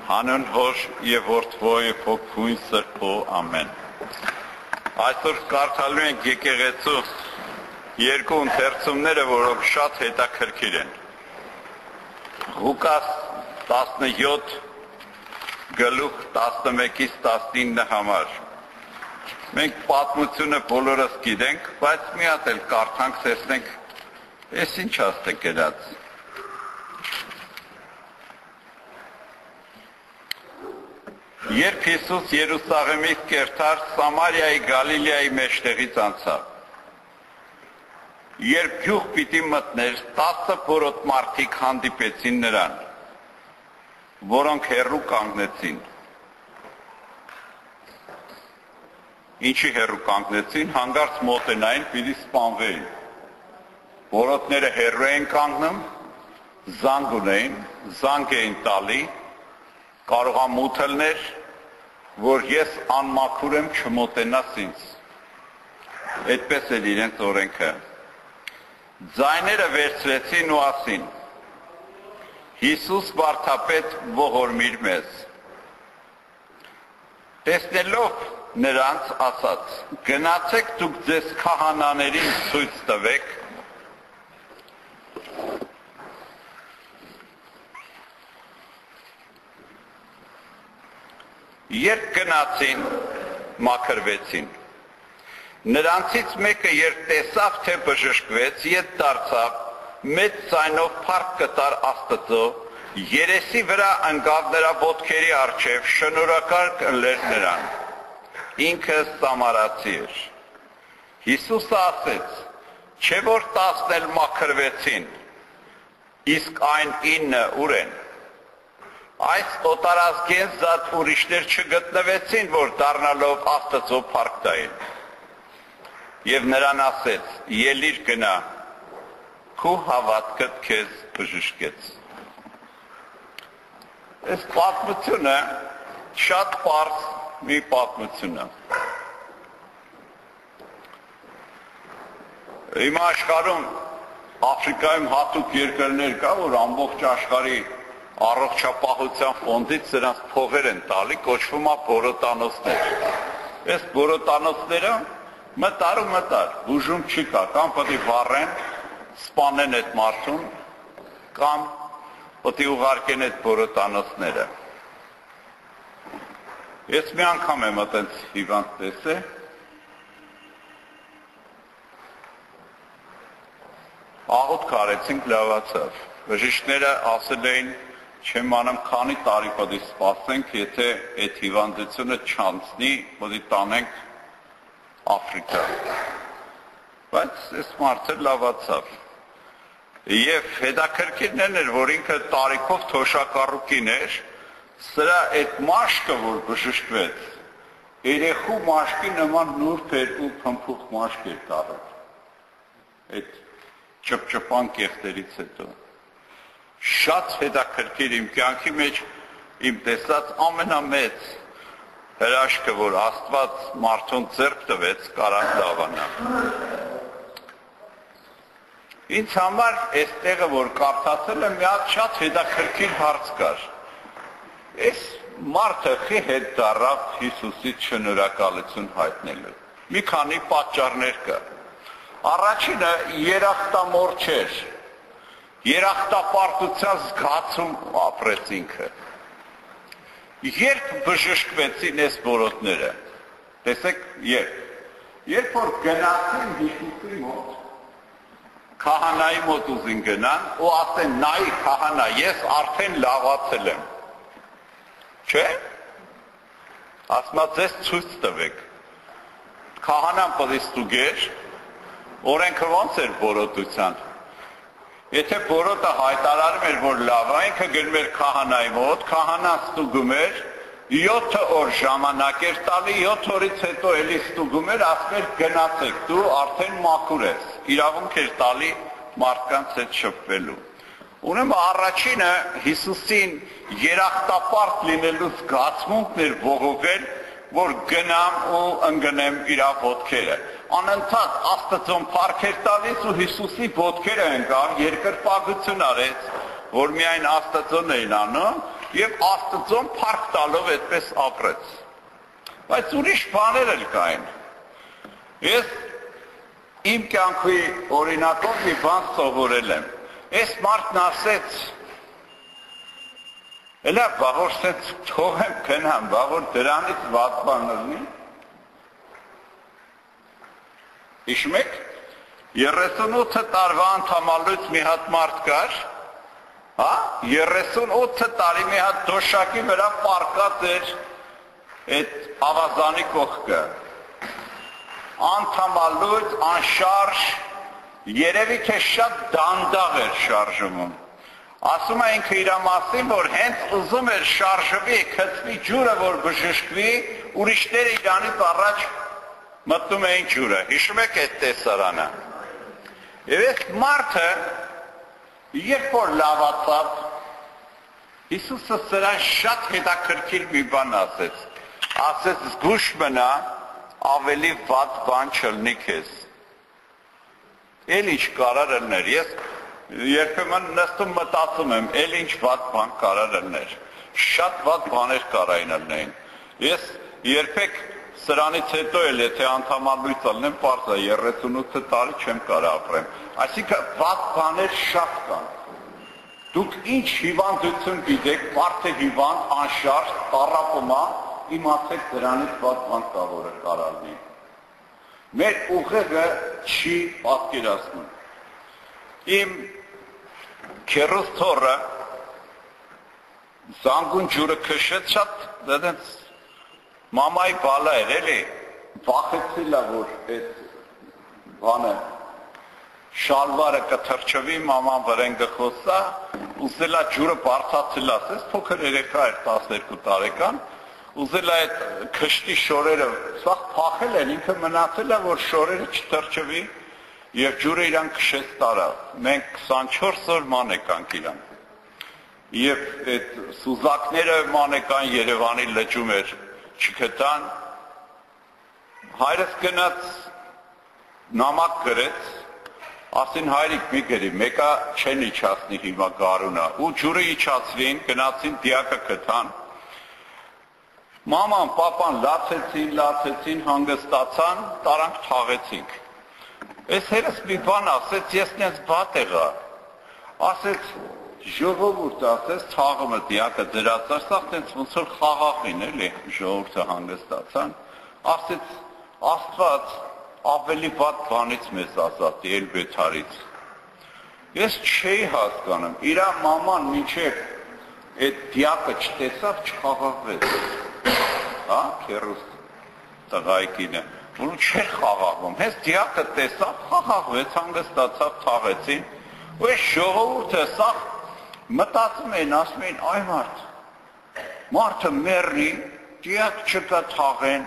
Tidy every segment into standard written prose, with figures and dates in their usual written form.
Հանուն Հոր եւ Որդվո եւ Հոգու Սրբո ամեն։ Այսօր կարդալու ենք եկեղեցու երկու ընթերցումները, որոնք շատ հետաքրքիր են։ Ղուկաս 17 գլուխ 11-ից 19 համար։ Մենք պատմությունը բոլորս գիտենք, բայց մի հատ էլ կարդանք, տեսնենք, այս ինչ աստ է գրած։ Երբ Հիսուս Երուսաղեմից կերտար, Սամարիայի Գալիլեայի մեջտեղից անցավ։ Երբ գյուղ պիտի մտներ, 10 փորոտ մարդիկ հանդիպեցին նրան, որոնք հեռու կանգնեցին։ Ինչի հեռու կանգնեցին, հանգարց մոտենային, պիտի սպանվեին։ Փորոտները հեռու էին կանգնում, զանգ ունեին, զանգ էին տալի, կարող ամութելներ, որ ես անմաքուր եմ չմոտենաս ինձ։ Այդպես էլ իրենց օրենքը։ Ձայները վերցրեցին ու ասին. Հիսուս վարդապետ ողորմիր մեզ։ Տեսնելով նրանց ասաց. գնացեք դուք ձեզ քահանաներին ցույց տվեք։ Երբ գնացին, մաքրվեցին։ Նրանցից մեկը երբ տեսավ, թե բժշկվեց, ետ դարձավ, մեծ ձայնով փառք կտար Աստծո, երեսի վրա ընկավ նրա ոտքերի առջև, շնորհակալ ըլեր նրան։ Ինքը սամարացի էր։ Հիսուսը ասեց. չէ որ 10 էլ մաքրվեցին, իսկ այն 9 ուր են։ Այս օտարազգեն զատ ուրիշներ չգտնվեցին, որ դառնալով Աստծո փառք տային։ Եվ նրան ասեց. ելիր գնա, քո հավատքդ քեզ բժշկեց։ Այս պատմությունը շատ պարզ մի պատմություն է։ Հիմա աշխարհում Աֆրիկայում հատուկ երկրներ կա, որ ամբողջ աշխարհի առողջապահության ֆոնդից նրանց փողեր են տալի, կոչվում է բորոտանոցներ։ Այս բորոտանոցները մտար, բուժում չի կա, կամ պետք է վառեն, սպանեն այդ մարդուն, կամ պետք է ուղարկեն այդ բորոտանոցները։ Ես մի անգամ եմ այդպես հիվանդ տեսել, աղոթք արեցինք, լավացավ։ Բժիշկները ասել էին, չեմ անում, քանի տարի պետք է սպասենք, եթե այդ հիվանդությունը չանցնի, պետք է տանենք Աֆրիկա։ Բայց այս մարդը լավացավ։ Եվ հետաքրքիրն էր, որ ինքը տարիքով թոշակառուկին էր, սրա այդ մաշկը, որ բժշկվեց, երեխու մաշկի նման նուրբ էր ու փմփուխ մաշկ էր դառել։ Այդ ճպճպան կեղտերից հետո։ Շատ հետաքրքիր իմ կյանքի մեջ իմ տեսած ամենամեծ հրաշքը, որ Աստված մարդուն ձեռք տվեց, կարան դավանա։ Ինձ համար այս տեղը, որ կարդացել եմ, մի հատ շատ հետաքրքիր հարց կար։ Այս մարդը խի հետ դառավ Հիսուսից շնորհակալություն հայտնելու։ Մի քանի պատճառներ կա։ Առաջինը երախտամոռ չէր։ Երախտապարտության զգացում ապրեց ինքը։ Երբ բժշկվեցին այս բորոտները, տեսեք, երբ որ գնացին Հիսուսի մոտ, քահանայի մոտ ուզին գնան, ու ասեն, նայի քահանա, ես արդեն լավացել եմ։ Չէ՞։ Ասма ձեզ ցույց տվեք։ Քահանան պետք է ստուգեր, օրենքը ո՞նց էր բորոտության։ Եթե բորոտը հայտարարում էր, որ լավ է, ինքը գնում էր քահանայի մոտ, քահանան ստուգում էր, 7 օր ժամանակ էր տալի, 7 օրից հետո էլի ստուգում էր, ասում էր գնացեք, դու արդեն մաքուր ես, իրավունք էր տալի մարդկանց հետ շփվելու։ Ուրեմն առաջինը Հիսուսին երախտապարտ լինելու զգացմունքն էր ողողել, որ գնամ ու ընկնեմ իր ոտքերը։ Անընդհատ Աստծուն փառք էր տալիս ու Հիսուսի ոտքերը ընկան, երկրպագություն արեց, որ միայն Աստծուն էին անում, եւ Աստծուն փառք տալով այդպես ապրեց։ Բայց ուրիշ բաներ էլ կային։ Ես իմ կյանքի օրինակով մի բան սովորել եմ։ Այս մարդն ասեց. «Էլա բաղոր սենց թողեմ գնամ, բաղոր դրանից վատ բան լինի»։ Հիշում եք, 38 տարվա անդամալուց մի հատ մարդ կար, 38 տարի մի հատ դոշակի վրա պարկած էր այդ ավազանի կողքը, անդամալուց, անշարժ, երևի թե շատ դանդաղ էր շարժվում։ Ասում է ինքը իր մասին, որ հենց ուզում էր շարժվի, գցվի ջուրը, որ բժշկվի, ուրիշները իրանից առաջ մտնում էին ջուրը։ Հիշում եք այդ տեսարանը։ Եվ այս մարդը, երբ որ լավացավ, Հիսուսը սրան շատ հետաքրքիր մի բան ասեց։ Ասեց զգուշ մնա, ավելի վատ բան չլինի քեզ։ Էլ ինչ կարար լներ, ես երբեմն նստում մտածում եմ, էլ ինչ վատ բան կարար լներ, շատ վատ բաներ կարային լնեին։ Ես երբեք սրանից հետո էլ եթե անդամալույց ալնեմ, պարզ է 38 տարի չեմ կարող ապրեմ։ Այսինքն վատ բաներ շատ կան։ Դուք ինչ հիվանդություն գիտեք, մարդը հիվանդ, անշարժ, տառապում է, իմացեք դրանից վատ բան կա, որը կարող լինի։ Մեր ուղեղը չի պատկերացնում։ Իմ քեռուս թոռը զանգուն ջուրը քշեց շատ դենց մամայի բալա էր, էլի, վախեցել է, որ այդ բանը շալվարը կթրջվի, մաման վրեն գխոսա, ուզել է ջուրը բարձացել ասես, փոքր երեխա էր 12 տարեկան, ուզել է այդ քշտի շորերը, սաղ փախել են, ինքը մնացել է, որ շորերը չթրջվի և ջուրը իրան քշեց տարավ, մենք 24 օր ման եկանք իրան, և այդ սուզակները ման եկան Երևանի լճում էր, չգտան, հայրս գնաց նամակ գրեց, ասին հայրիկ մի գրի, մեկա չեն իջացնի հիմա գարունա, ու ջուրը իջացրին, գնացին դիակը գտան, մաման, պապան լացեցին, հանգստացան, տարանք թաղեցինք։ Այս հերս մի բան ասեց, ես նենց բատ եղա, ասեց, ժողովուրդ ասեց, թաղումը դիակը դրացար, սաղ տենց ոնց որ խաղաղին էլի, ժողովուրդը հանգստացան, ասեց, Աստված ավելի վատ բանից մեզ ազատի, էլ բեթարից։ Ես չէի հասկանում, իրա մաման մինչև այդ դիակը չտեսավ, չխաղաղվեց, քեռուս տղայքինը, որ չէր խաղաղվում, հենց դիակը տեսավ, խաղաղվեց, հանգստացավ, թաղեցին, ու այս ժողովուրդը սաղ մտածում էին, ասում էին, այ մարդը մեռնի, դիակ չկա թաղեն,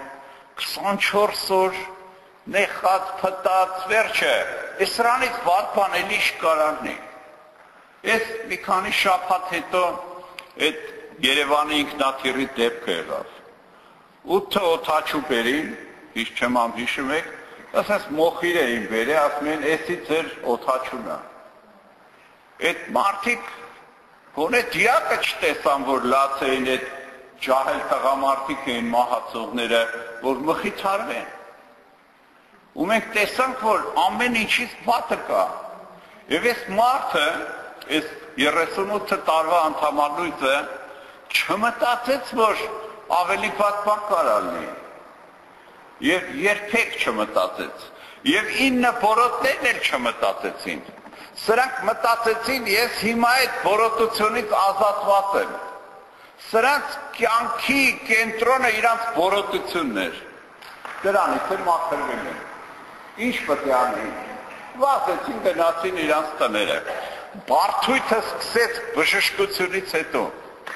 24 օր նեխած, փտած, վերջը, այս սրանից վատ բան էլի չկարաննի։ Ես մի քանի շաբաթ հետո այդ Երևանի ինքնաթիռի դեպքը եղավ։ 8 օդաչու բերին, հիշ չեմ հիշում եք, ասես մոխիր էին բերել, ասում են, էսի ձեր օդաչուն է։ Այդ մարդիկ գոնե դիակը չտեսան, որ լաց էին այդ ջահել տղամարդիկ էին մահացողները, որ մխիթարվեն։ Ու մենք տեսանք, որ ամեն ինչից վատը կա։ Եվ այս մարդը, այս 38 տարվա անդամալույցը չմտածեց, որ ավելի վատ բան կարա լինի։ Եվ երբեք չմտածեց։ Եվ 9 բորոտներն էլ չմտածեցին։ Սրանք մտածեցին, ես հիմա այդ բորոտությունից ազատված եմ։ Սրանց կյանքի կենտրոնը իրանց բորոտությունն էր։ Դրանից էլ մաքրվել են։ Ինչ պետք է անեին։ Վազեցին գնացին իրանց տները։ Բարդույթը սկսեց բժշկությունից հետո։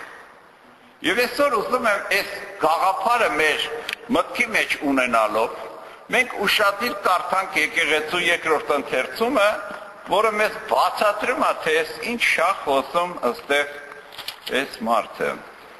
Եվ այսօր ուզում եմ այս գաղափարը մեր մտքի մեջ ունենալով, մենք ուշադիր կարդանք եկեղեցու երկրորդ ընթերցումը, որը մեզ բացատրում է, թե ինչ շա խոսում ըստեղ այս մարդը։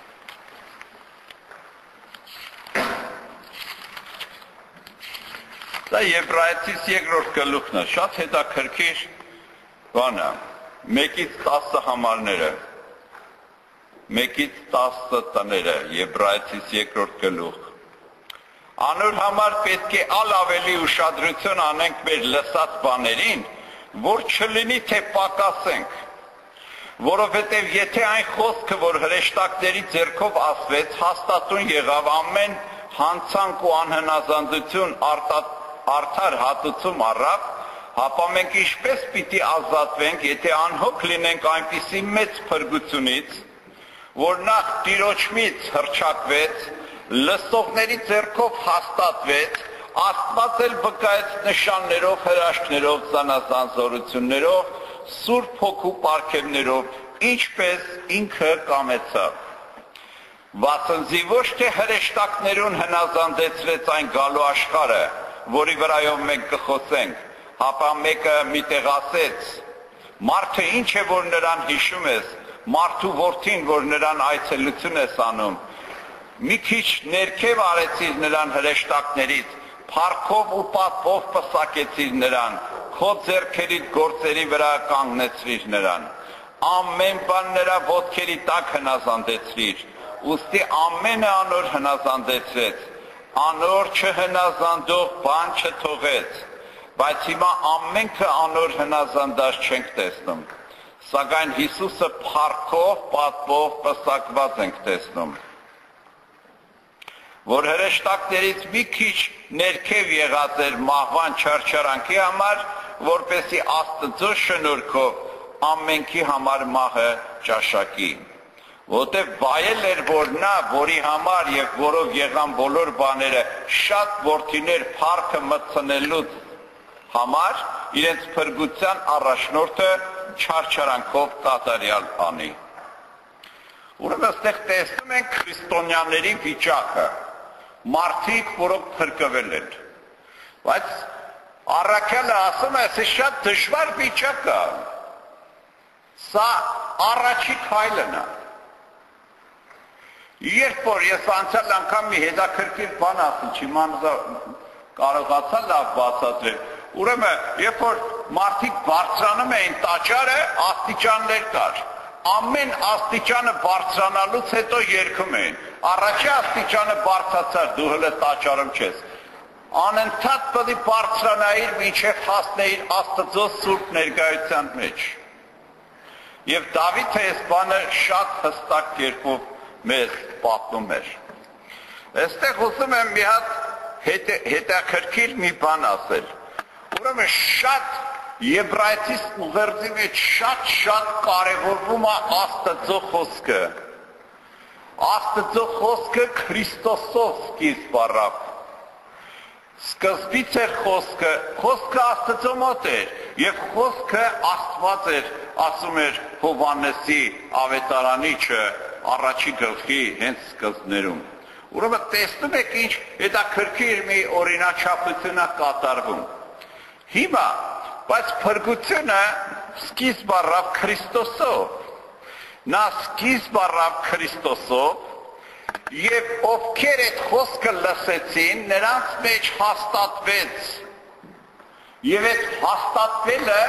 Դա Եբրայեցիս երկրորդ գլուխն է, շատ հետաքրքիր բան է, 1-ից 10 համարները։ 1-ից 10 տները, Եբրայեցիս 2-րդ գլուխ։ Անոր համար պետք է ավելի ուշադրություն անենք մեր լսած բաներին, որ չլինի թե պակասենք, որովհետև եթե այն խոսքը, որ հրեշտակների ձեռքով ասվեց, հաստատուն եղավ ամեն հանցանք ու անհնազանդություն արդար հատուցում առավ, հապա մենք ինչպես պիտի ազատվենք, եթե անհոգ լինենք այնպիսի մեծ փրկությունից, որ նախ Տիրոջից հռչակվեց, լսողների ձեռքով հաստատվեց, Աստված էլ վկայեց նշաններով, հրաշքներով, զանազան զորություններով, Սուրբ Հոգու պարգևներով, ինչպես ինքը կամեցավ։ Վասնզի ոչ թե հրեշտակներուն հնազանդեցրեց այն գալու աշխարհը, որի վրայով մենք կխոսենք, հապա մեկը միտեղ ասեց. Մարդը ինչ է, որ նրան հիշում ես, մարդու որդին, որ նրան այցելություն ես անում, մի քիչ ներքև արեցիր նրան հրեշտակներից, փառքով ու պատվով պսակեցիր նրան, քո ձեռքերիդ գործերի վրա կանգնեցրիր նրան, ամեն բան նրա ոտքերի տակ հնազանդեցրիր, ուստի ամենը անոր հնազանդեցրեց, անոր չհնազանդող բան չթողեց, բայց հիմա ամենքը անոր հնազանդած չենք տեսնում, սակայն Հիսուսը փառքով, պատվով պսակված ենք տեսնում, որ հրեշտակներից մի քիչ ներքև եղած էր մահվան չարչարանքի համար, որպեսի Աստծո շնորհքով ամենքի համար մահը ճաշակի, որտեղ վայել էր, որ նա, որի համար եւ որով եղան բոլոր բաները, շատ որդիներ փառքը մտցնելուց համար իրենց փրկության առաջնորդը չարչարանքով կատարյալ անի։ Ուրեմն այստեղ տեսնում ենք քրիստոնյաների վիճակը, մարդիկ, որոնք փրկվել են, բայց առաքյալը ասում է, սա շատ դժվար վիճակ է, սա առաջի քայլն է։ Երբ որ ես անցյալ անգամ մի հետաքրքիր բան ասեցի, կարողացա լավ բացատրել, ուրեմն երբ որ մարդիկ բարձրանում էին տաճարը, աստիճաններ կար, ամեն աստիճանը բարձրանալուց հետո երգում էին, առաջի աստիճանը բարձրացար, դու հələ տաճարում չես, անընդհատ պետք է բարձրանայիր, մինչև հասնեիր Աստծո սուրբ ներկայության մեջ։ Եվ Դավիթը այս բանը շատ հստակ կերպով մեզ պատմում էր։ Այստեղ ուզում եմ մի հատ հետաքրքիր մի բան ասել։ Ուրեմն շատ Եբրայեցիս ուղերձի մեջ շատ կարևորվում է Աստծո խոսքը։ Աստծո խոսքը Քրիստոսով սկիզբ առավ։ Սկզբից էր խոսքը Աստծո մոտ էր, եւ խոսքը Աստված էր, ասում էր Հովհաննեսի ավետարանիչը առաջի գլխի հենց սկզբներում։ Ուրեմն տեսնում եք ինչ հետաքրքիր մի օրինաչափություն է կատարվում։ Հիմա, բայց փրկությունը սկիզբ առավ Քրիստոսով։ Նա սկիզբ առավ Քրիստոսով, եւ ովքեր այդ խոսքը լսեցին, նրանց մեջ հաստատվեց։ Եվ այդ հաստատվելը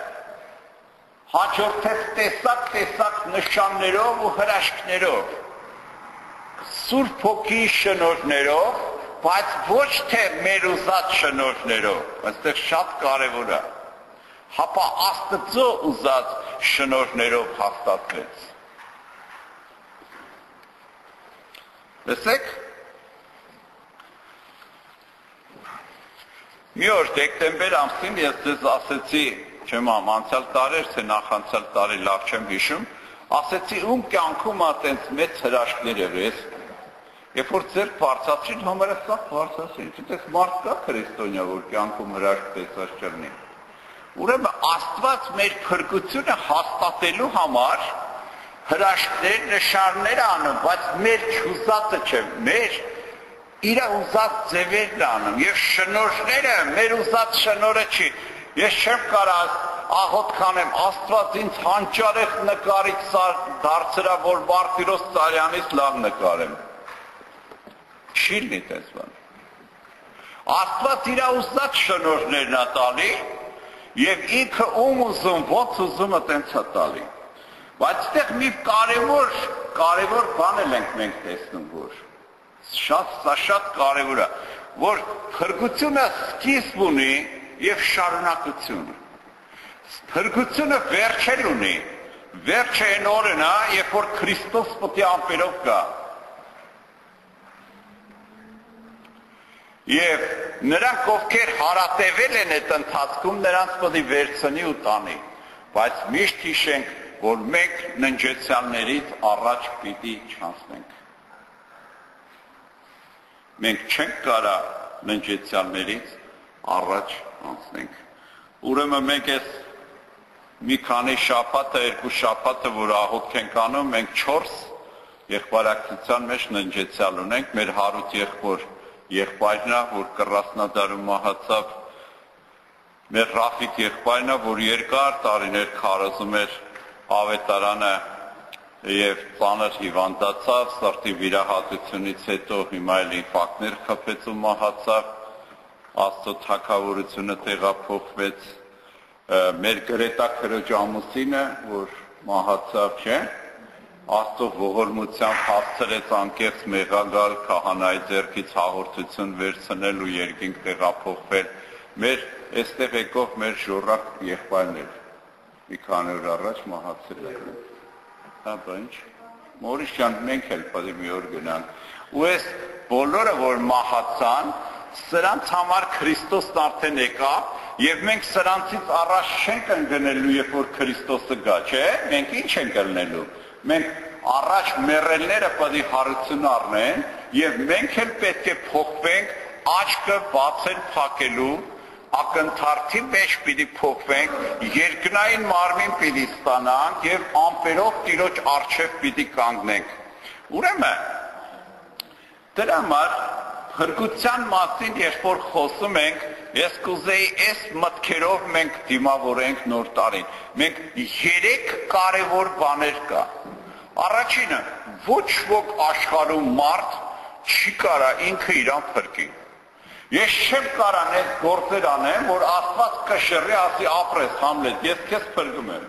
հաջորդեց տեսակ նշաններով ու հրաշքներով, Սուրբ Հոգի շնորհներով, բայց ոչ թե մեր ուզած շնորհներով, այստեղ շատ կարևոր է, հապա Աստծո ուզած շնորհներով հաստատվեց։ Լսեք, մի օր դեկտեմբեր ամսին ես ձեզ ասեցի, չեմ անցյալ տարի, թե նախանցյալ տարի լավ չեմ հիշում, ասեցի ում կյանքում այդպես մեծ հրաշքներ եղել, երբ որ ձեր բարձրացրին համարը սա բարձրացրին, այդպես մարդ կա քրիստոնյա, որ կյանքում հրաշք տեսած չլինի։ Ուրեմն Աստված մեր փրկությունը հաստատելու համար հրաշքներ, նշաններ անում, բայց մեր չուզածը չէ, մեր իր ուզած ձևերն անում, եւ շնորհները մեր ուզած շնորհը չի։ Ես չեմ կարող աղոտ կանեմ, Աստված ինձ հանճարեղ նկարիչ դարձրա, որ Մարտիրոս Սարյանից լավ նկարեմ։ Չի լինի այդպես բան։ Աստված իր ուզած շնորհներն է տալի, եւ ինքը ում ուզում, ոնց ուզում է տենց է տալի։ Բայց այդտեղ մի կարևոր բան ենք մենք տեսնում, որ շատ կարևոր է, որ փրկությունը սկիզբ ունի եւ շարունակություն։ Փրկությունը վերջ ունի, վերջը այն օրն է, երբ որ Քրիստոս պետք է ամպերով գա։ Եվ նրանք, ովքեր հարատևել են այդ ընթացքում, նրանց պետք է վերցնի ու տանի, բայց միշտ հիշենք, որ մենք ննջեցյալներից առաջ պիտի չանցնենք։ Մենք չենք կարա ննջեցյալներից առաջ անցնենք։ Ուրեմն մենք այս մի քանի շաբաթը, երկու շաբաթը, որ աղոթք ենք անում, մենք 4 եղբայրակցության մեջ ննջեցյալ ունենք, մեր Հարութ եղբայրն է, որ 40-դարում մահացավ, մեր Ռաֆիկ եղբայրն է, որ երկար տարիներ քարոզում էր ավետարանը եւ ծանր հիվանդացավ, սրտի վիրահատությունից հետո հիմա էլ ինֆարկտներ խփեց ու մահացավ, Աստծո թագավորությունը տեղափոխվեց, մեր Գրետա քրոջ ամուսինը, որ մահացավ, չէ՞, Աստծո ողորմությամբ հասցրեց անկեղծ մեղագալ քահանայի ձեռքից հաղորդություն վերցնել ու երկինք տեղափոխվել, մեր այստեղ եկող մեր ժորակ եղբայրներ մի քանի օր առաջ մահացել են։ Հա, ինչ։ Մորիշ ջան, մենք էլ պետք է մի օր գնանք։ Ու այս բոլորը, որ մահացան, սրանց համար Քրիստոսն արդեն եկավ, եւ մենք սրանցից առաջ չենք ընկնելու, երբ որ Քրիստոսը գա, չէ՞։ Մենք ինչ ենք ելնելու։ Մենք առաջ մեռելները պետք է հարություն առնեն, եւ մենք էլ պետք է փոխվենք, աչքը բացել փակելու ակնթարթի մեջ պիտի փոխվենք, երկնային մարմին պիտի ստանանք եւ ամպերով Տիրոջ առջև պիտի կանգնենք։ Ուրեմն դրա համար փրկության մասին երբ որ խոսում ենք, ես կուզեի այս մտքերով մենք դիմավորենք նոր տարին։ Մենք 3 կարևոր բաներ կա։ Առաջինը, ոչ ոք աշխարհում մարդ չի կարա ինքը իրան փրկի։ Ես չեմ կարան այդ գործեր անեմ, որ Աստված կշռի, ասի ապրես Համլետ, ես քեզ փրկում եմ։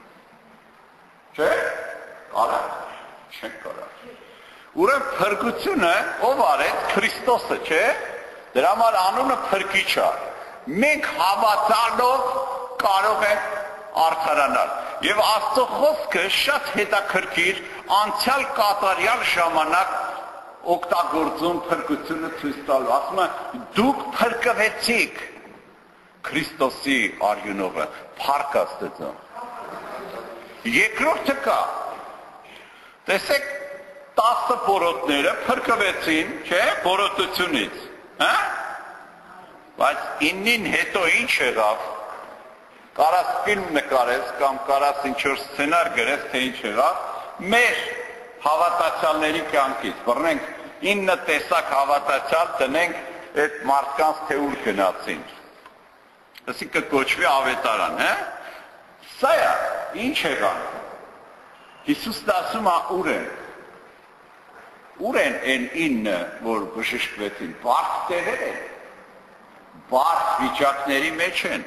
Չէ՞։ Կարա։ Չեմ կարա։ Ուրեմն փրկությունը ով արեց? Քրիստոսը, չէ՞։ Դրա համար անունը փրկիչ է։ Մենք հավատալով կարող ենք արդարանալ։ Եվ Աստծո խոսքը շատ հետաքրքիր անցյալ կատարյալ ժամանակ օգտագործում փրկությունը ցույց տալու, ասում է դուք փրկվեցիք Քրիստոսի արյունով, փառք Աստծո։ Երկրորդը կա, տեսեք 10 բորոտները փրկվեցին, չէ, բորոտությունից, հա? Բայց 9-ին հետո ինչ եղավ, կարաս ֆիլմ նկարես կամ կարաս ինչ-որ սցենար գրես, թե ինչ եղավ, մեր հավատացյալների կյանքից, բռնենք 9 տեսակ հավատացյալ տնենք այդ մարդկանց թե ուր գնացին։ Ասի կկոչվի ավետարան, հա? Սա է, ինչ եղան։ Հիսուսն ասում է ուր են։ Ուր են այն 9, որ բժշկվեցին, բարդ տեղեր են, բարդ վիճակների մեջ են։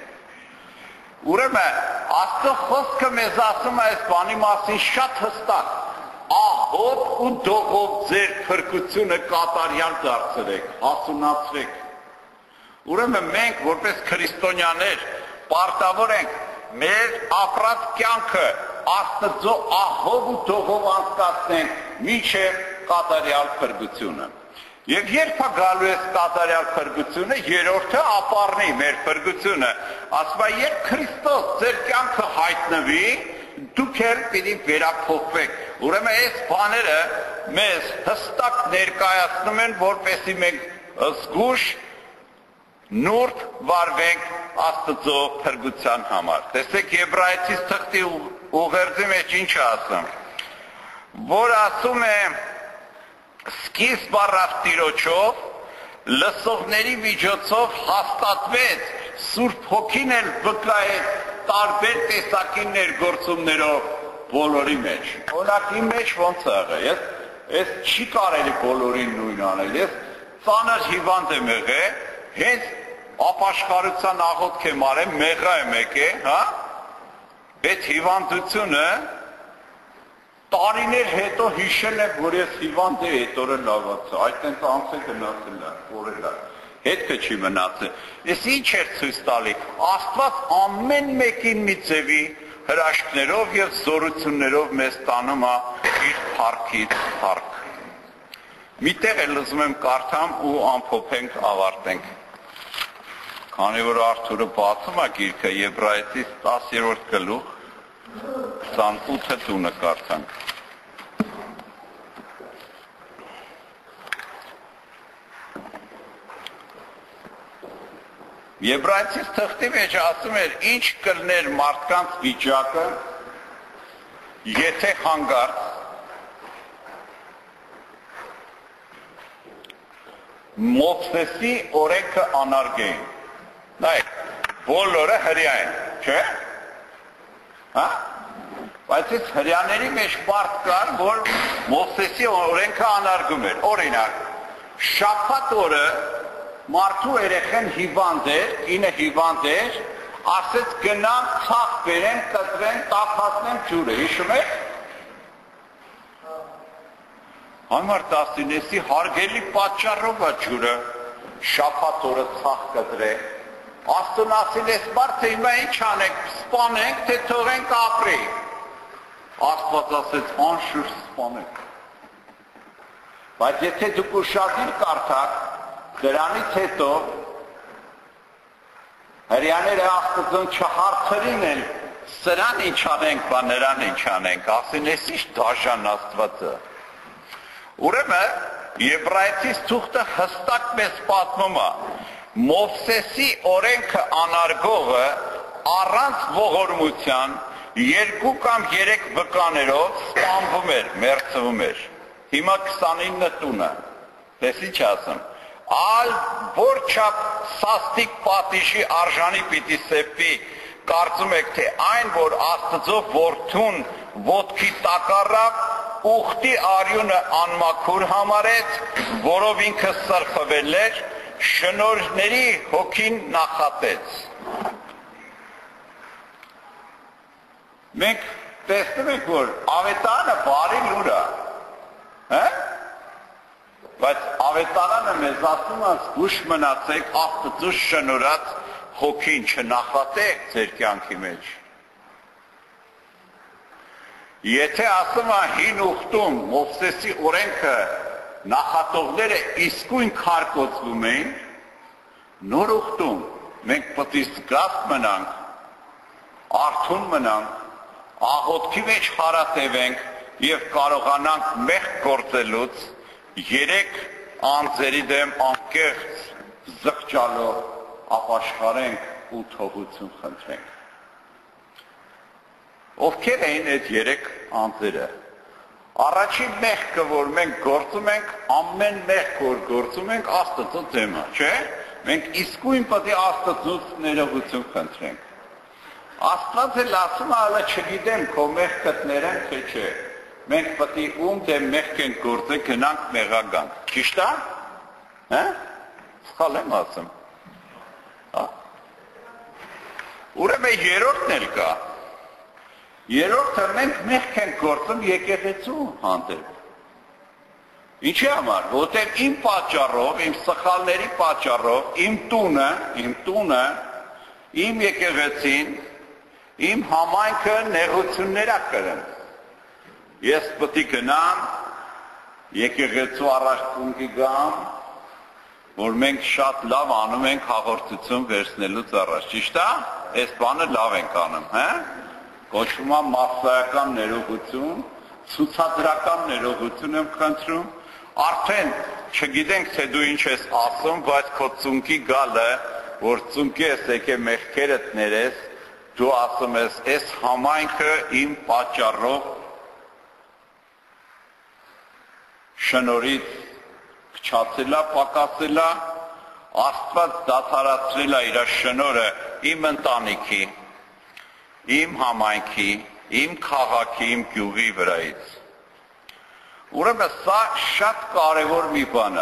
Ուրեմն Աստծո խոսքը մեզ ասում է այս բանի մասին շատ հստակ։ Ահոտ ու դողով ձեր փրկությունը կատարյալ դարձրեք, հասունացրեք։ Ուրեմն մենք որպես քրիստոնյաներ պարտավոր ենք մեր ապրած կյանքը Աստծո ահով ու դողով անցկացնենք մինչև կատարյալ փրկությունը։ Եվ երբ է գալու է կատարյալ փրկությունը, երրորդը ապառնի մեր փրկությունը, ասում է երբ Քրիստոս ձեր կյանքը հայտնվի, դուք էլ պիտի վերափոխվեք։ Ուրեմն այս բաները մեզ հստակ ներկայացնում են, որպեսզի մենք զգուշ նուրբ վարվենք Աստծո փրկության համար։ Տեսեք Եբրայեցիս թղթի ուղերձի մեջ ինչ է ասում, որ ասում է սկիզբ առավ Տիրոջով, լսողների միջոցով հաստատվեց, Սուրբ Հոգին էլ վկայեց տարբեր տեսակի ներգործումներով բոլորի մեջ։ Օրինակի մեջ ոնց է եղել, ես չի կարելի բոլորին նույն անել, ես ծանր հիվանդ եմ եղել, հենց ապաշխարության աղոթք եմ արել, մեղա եմ եկել, հա? Այդ հիվանդությունը տարիներ հետո հիշել եմ, որ ես հիվանդ է այդ օրը լավացա, այդ տենց անց է գնացել է, օրել է, հետքը չի մնացել, ես ինչ էր ցույց տալի, Աստված ամեն մեկին մի ձևի հրաշքներով և զորություններով մեզ տանում է իր փառքից փառք։ Մի տեղ էլ ուզում եմ կարդամ ու ամփոփենք ավարտենք։ Քանի որ Արթուրը բացում է գիրքը Եբրայեցիս 10-րդ գլուխ 28 տունը կարդանք։ Եբրայեցիս թղթի մեջ ասում էր, ինչ կլներ մարդկանց վիճակը, եթե հանգարց Մովսեսի օրենքը անարգեին։ Նայեք, բոլորը հրյա են, չէ՞։ Հա? Բայց այս հրյաների մեջ մարդ կար, որ Մովսեսի օրենքը անարգում էր։ Օրինակ, շաբաթ օրը մարդու երեխեն հիվանդ էր, ինը հիվանդ էր, ասեց գնանք ցախ բերեն, կտրեն, տափացնեն ջուրը, հիշում եք։ Համար 19-ի հարգելի պատճառով է ջուրը, շաբաթ օրը ցախ կտրե։ Աստուն ասել ես մարդը հիմա ինչ անենք, սպանենք, թե թողենք ապրի։ Աստված ասեց անշուշտ սպանենք։ Բայց եթե դուք ուշադիր կարդաք, դրանից հետո հրյաները Աստծուն չհարցրին են, սրան ինչ անենք, բա նրան ինչ անենք, ասին ես ինչ դաժան Աստվածը։ Ուրեմն Եբրայեցիս թուղթը հստակ մեզ պատմում է, Մովսեսի օրենքը անարգողը առանց ողորմության 2 կամ 3 վկաներով սպանվում էր, մերձվում էր։ Հիմա 29 տունը, ես ինչ ասեմ, ալ որ չափ սաստիկ պատիժի արժանի պիտի սեպվի, կարծում եք, թե այն, որ Աստծո որդուն ոտքի տակառավ, ուխտի արյունը անմաքուր համարեց, որով ինքը սրբվել էր, շնորհների հոգին նախատեց։ Մենք տեսնում ենք, որ ավետարանը բարի լուր է, բայց ավետարանը մեզ ասում է, զգուշ մնացեք, Աստծո շնորհած հոգին չնախատեք ձեր կյանքի մեջ։ Եթե ասում է հին ուխտում Մովսեսի օրենքը նախատողները իսկույն քարկոծվում էին, նոր ուխտում մենք պետք է զգաստ մնանք, արթուն մնանք, աղոթքի մեջ հարատևենք և կարողանանք մեղք գործելուց 3 անձերի դեմ անկեղծ զղջալով ապաշխարենք ու թողություն խնդրենք։ Ովքեր էին այդ 3 անձերը։ Առաջին մեղքը, որ մենք գործում ենք, ամեն մեղք, որ գործում ենք, Աստծո դեմ է, չէ՞։ Մենք իսկույն պետք է Աստծուց ներողություն խնդրենք։ Աստված էլ ասում է, հələ չգիտեմ, քո մեղքները թե չէ։ Մենք պետք է ում դեմ մեղք ենք գործել, գնանք մեղագանք։ Ճիշտ է։ Հա՞։ Սխալ եմ ասում։ Հա։ Ուրեմն երրորդն էլ կա։ Երրորդը մենք մեղք ենք գործում եկեղեցու հանդեպ։ Ինչի համար, որտեղ իմ պատճառով, իմ սխալների պատճառով, իմ տունը, իմ եկեղեցին, իմ համայնքը նեղություններ է կրում։ Ես պետք է գնամ, եկեղեցու առաջնորդի գամ, որ մենք շատ լավ անում ենք հաղորդություն վերցնելուց առաջ, ճիշտ է։ Այս բանը լավ ենք անում, հա։ Կոչվում է մասսայական ներողություն, ցուցադրական ներողություն եմ խնդրում, արդեն չգիտենք, թե դու ինչ ես ասում, բայց քո ծունկի գալը, որ ծունկի ես եկե մեղքերդ ներես, դու ասում ես, այս համայնքը իմ պատճառով շնորհից քչացել է, պակասել է, Աստված դադարացրել է իր շնորհը իմ ընտանիքի, իմ համայնքի, իմ քաղաքի, իմ գյուղի վրայից։ Ուրեմն սա շատ կարևոր մի բան է։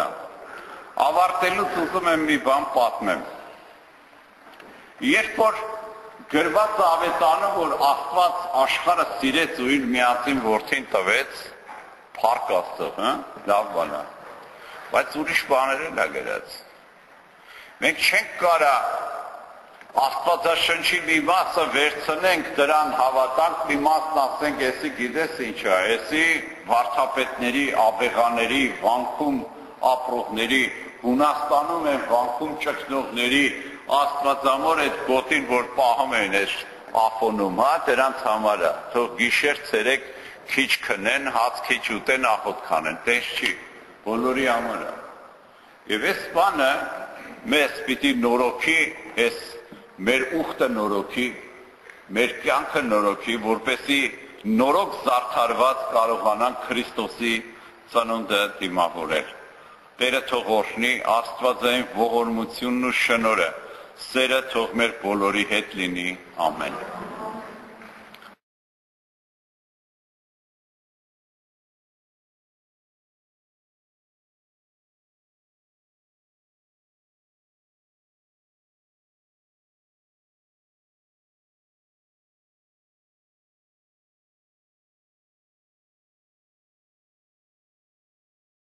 Ավարտելուց ուզում եմ մի բան պատմեմ։ Երբ որ գրված ավետանում, որ Աստված աշխարհը սիրեց ու իր միածին որդին տվեց, փառք Աստծո, հա, լավ բան է։ Բայց ուրիշ բաներ էլ է գրած։ Մենք չենք կարող Աստվածաշնչի մի մասը վերցնենք, դրան հավատանք, մի մասն ասենք, էսի գիտես ինչ է, էսի վարդապետների, աբեղաների, վանքում ապրողների, Հունաստանում են վանքում ճգնողների, Աստվածամոր այդ գոտին, որ պահում են այս Աֆոնում, հա, դրանց համար է, թող գիշեր ցերեկ քիչ քնեն, հաց քիչ ուտեն, աղոտ քանեն, տես չի, բոլորի համար է։ Եվ այս բանը մեզ պիտի նորոգի, այս մեր ուխտը նորոգի, մեր կյանքը նորոգի, որպեսզի նորոգ զարդարված կարողանանք Քրիստոսի ծնունդը դիմավորել։ Տերը թող օրհնի, Աստվածային ողորմությունն ու շնորհը, սերը թող մեր բոլորի հետ լինի, ամեն։